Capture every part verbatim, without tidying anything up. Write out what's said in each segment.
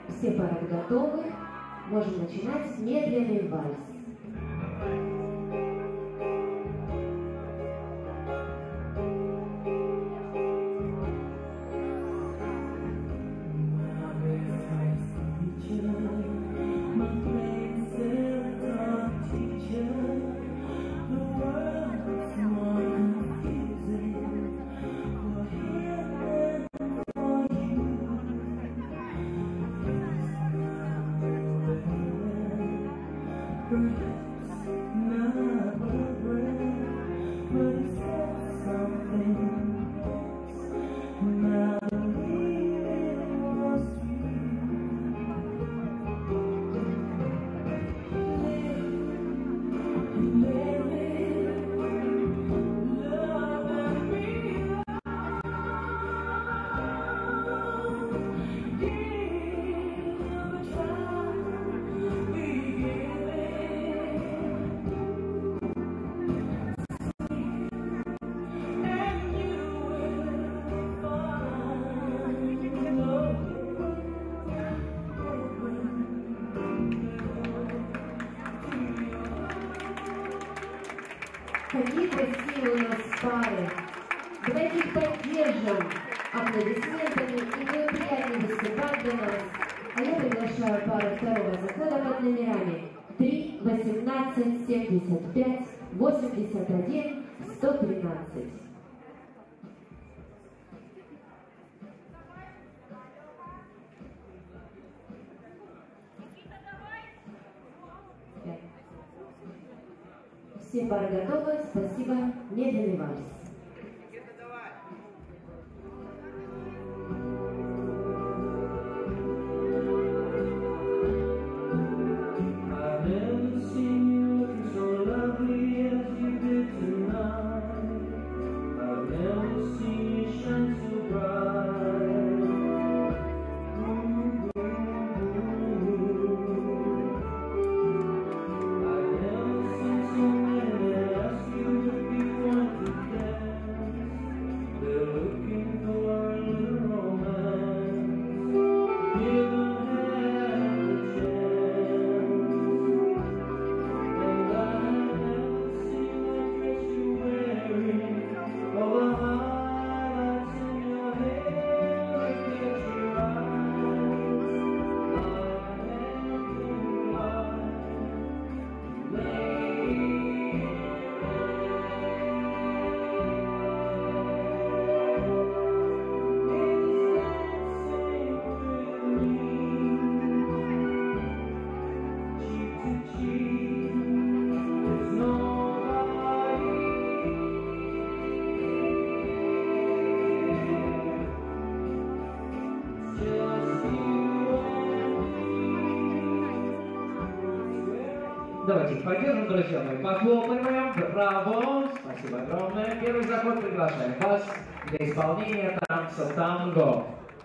Все пары готовы. Можем начинать медленный вальс. Какие красивые у нас пары. Давайте их поддержим аплодисментами, и будет приятнее выступать для нас. А я приглашаю пару второго захода под номерами три, восемнадцать, семьдесят пять, восемьдесят один, сто тринадцать. Все пары готовы, спасибо, медленный вальс. Давайте их поддержим, друзья мои, похлопаем, браво, спасибо огромное. Первый заход приглашаем вас для исполнения танца танго.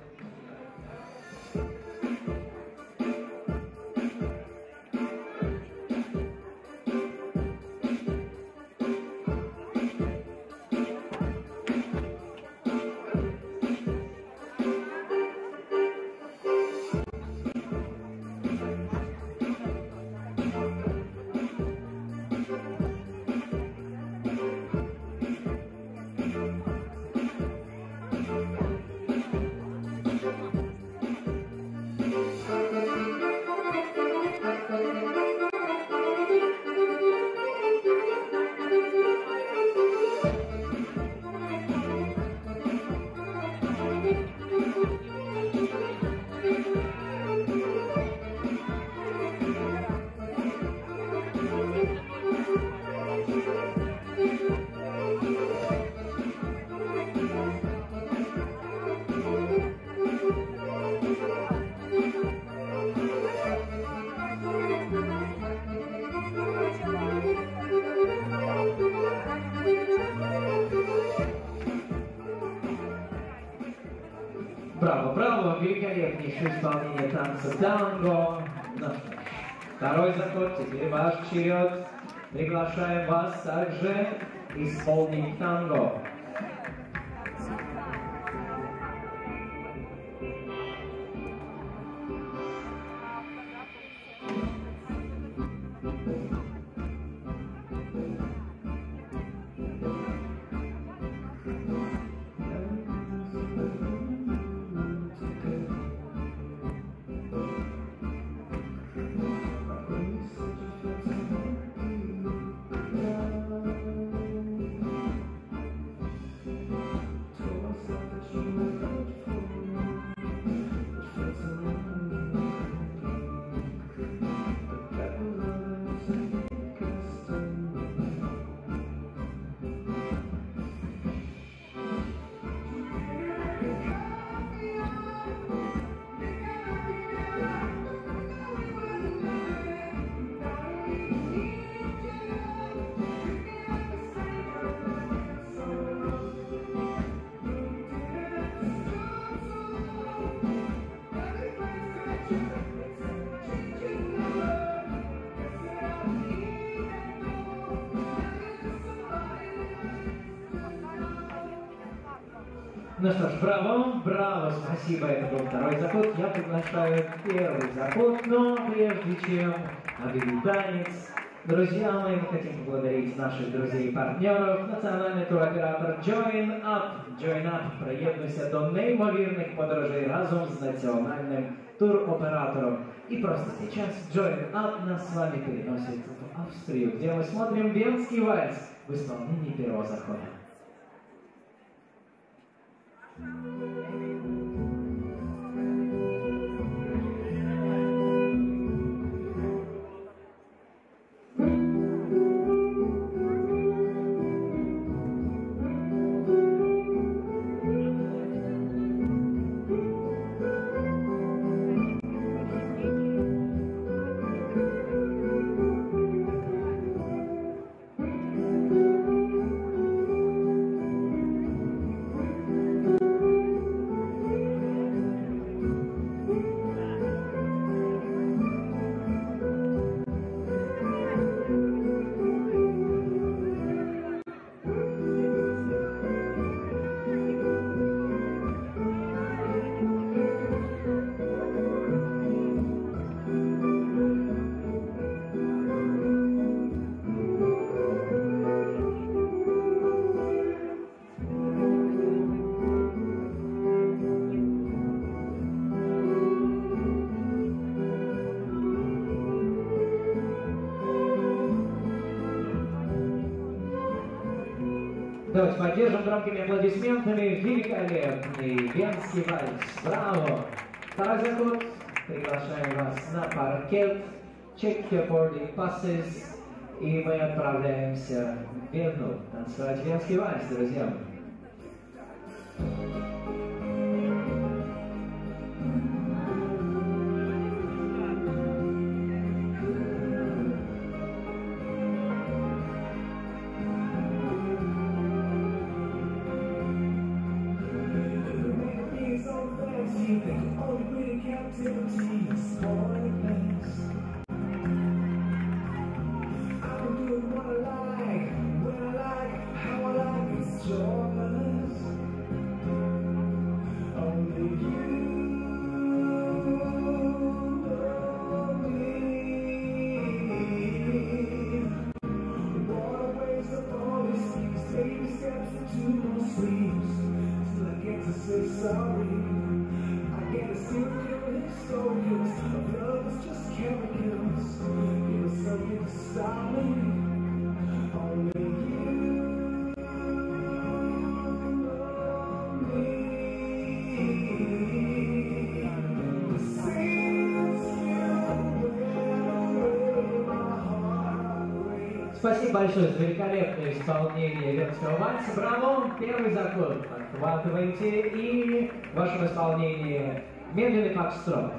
Браво, браво, великолепнейшее исполнение танца танго. Ну, второй заход, теперь ваш черед. Приглашаем вас также исполнить танго. Ну что ж, браво, браво, спасибо, это был второй заход. Я приглашаю первый заход, но прежде чем объявить танец, друзья мои, мы хотим поблагодарить наших друзей и партнеров. Национальний туроператор Join Up. Join Up приєднуйся до неймовірних подорожей разом з национальным туроператором. И просто сейчас Join Up нас с вами переносит в Австрию, где мы смотрим венский вальс в исполнении первого захода. Давайте поддержим громкими аплодисментами великолепный венский вальс. Браво! Второй заход. Приглашаем вас на паркет. Check your boarding passes. И мы отправляемся в Вену танцевать венский вальс, друзья. Спасибо большое за великолепное исполнение венского вальса. Браво! Первый заход подхватывайте и в вашем исполнении медленный фокстрот.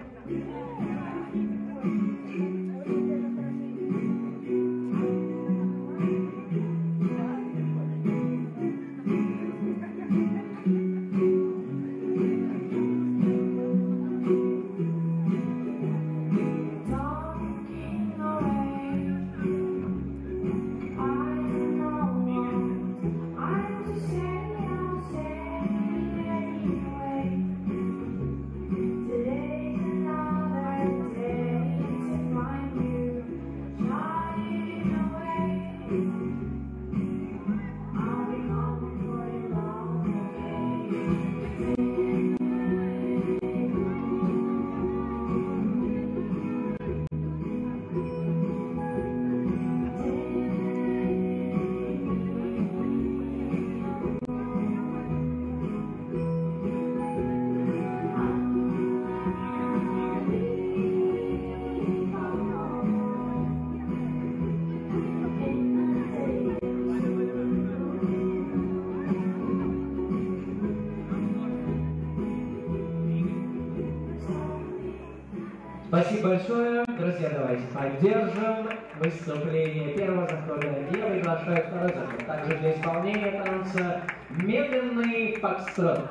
Спасибо большое. Друзья, давайте поддержим выступление первого захода. Я приглашаю второй заход. Также для исполнения танца медленный фокстрот.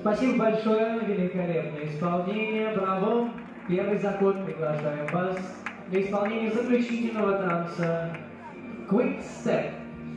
Спасибо большое, великолепное исполнение, браво. Первый закон, приглашаем вас для исполнения заключительного танца Quick Step.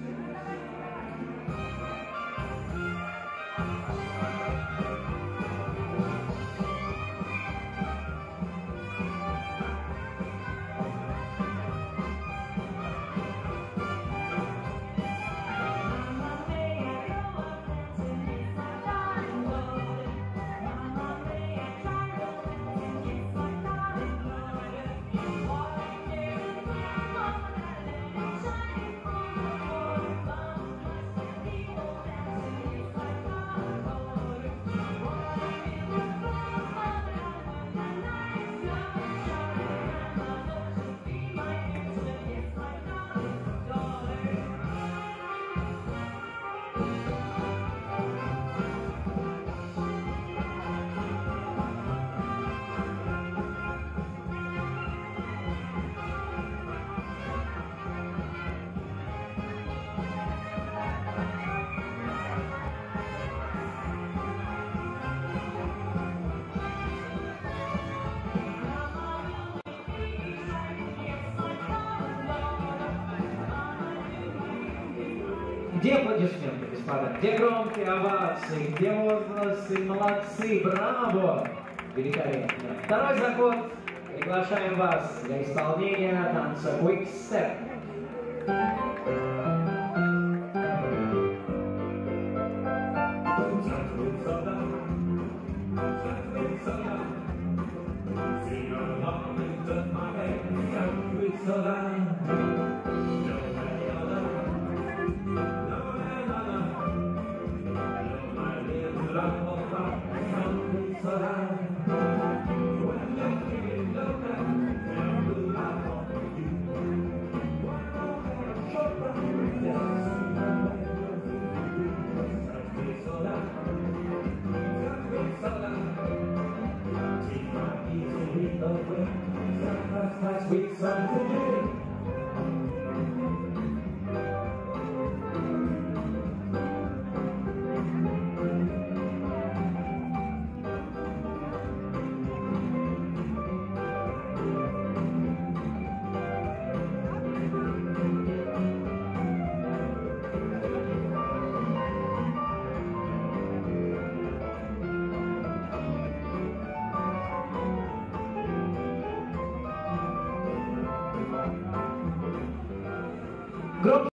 Где аплодисменты, господа? Где громкие овации? Где возгласы? Молодцы! Браво! Великолепно! Второй заход. Приглашаем вас для исполнения танца Quick Step. Sweet something. Group